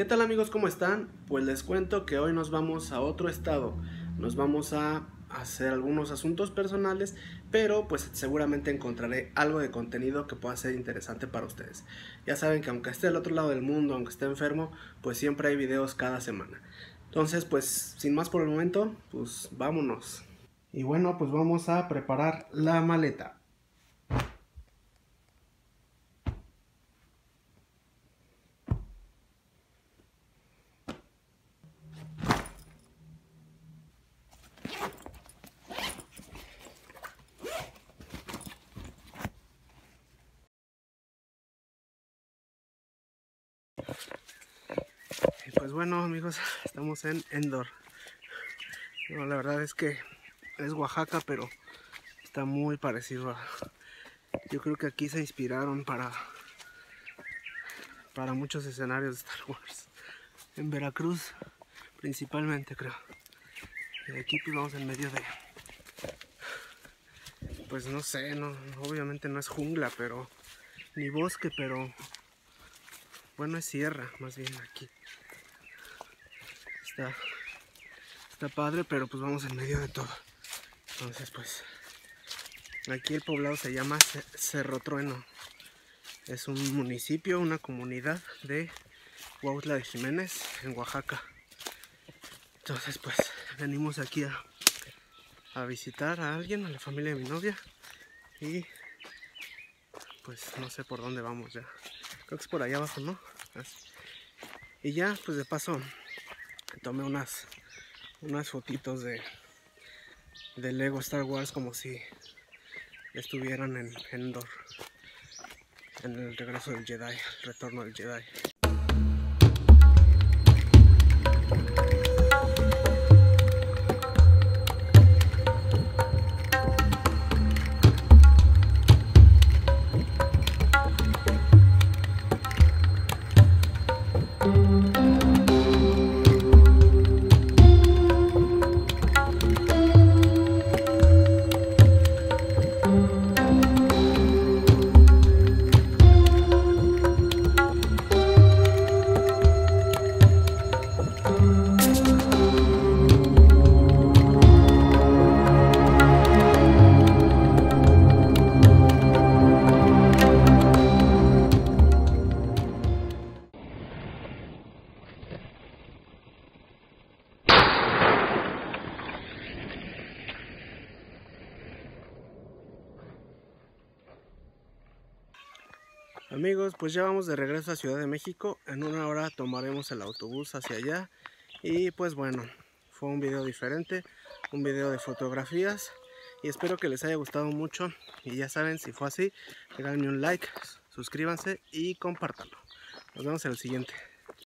¿Qué tal amigos? ¿Cómo están? Pues les cuento que hoy nos vamos a otro estado. Nos vamos a hacer algunos asuntos personales, pero pues seguramente encontraré algo de contenido que pueda ser interesante para ustedes. Ya saben que aunque esté al otro lado del mundo, aunque esté enfermo, pues siempre hay videos cada semana. Entonces, pues sin más por el momento, pues vámonos. Y bueno, pues vamos a preparar la maleta. Y pues bueno amigos, estamos en Endor. No, la verdad es que es Oaxaca, pero está muy parecido a... Yo creo que aquí se inspiraron para muchos escenarios de Star Wars. En Veracruz, principalmente, creo. Y aquí pues vamos en medio de... Pues no sé, obviamente no es jungla, pero... Ni bosque, pero... Bueno, es sierra, más bien aquí. Está padre, pero pues vamos en medio de todo. Entonces pues... Aquí el poblado se llama Cerro Trueno. Es un municipio, una comunidad de Huautla de Jiménez, en Oaxaca. Entonces pues venimos aquí a visitar a alguien, a la familia de mi novia. Y pues no sé por dónde vamos ya. Creo que es por allá abajo, ¿no? Así. Y ya pues de paso tomé unas fotitos de Lego Star Wars como si estuvieran en Endor, en el regreso del Jedi, el retorno del Jedi. Amigos, pues ya vamos de regreso a Ciudad de México. En una hora tomaremos el autobús hacia allá. Y pues bueno, fue un video diferente, un video de fotografías. Y espero que les haya gustado mucho. Y ya saben, si fue así, regálenme un like, suscríbanse y compártanlo. Nos vemos en el siguiente.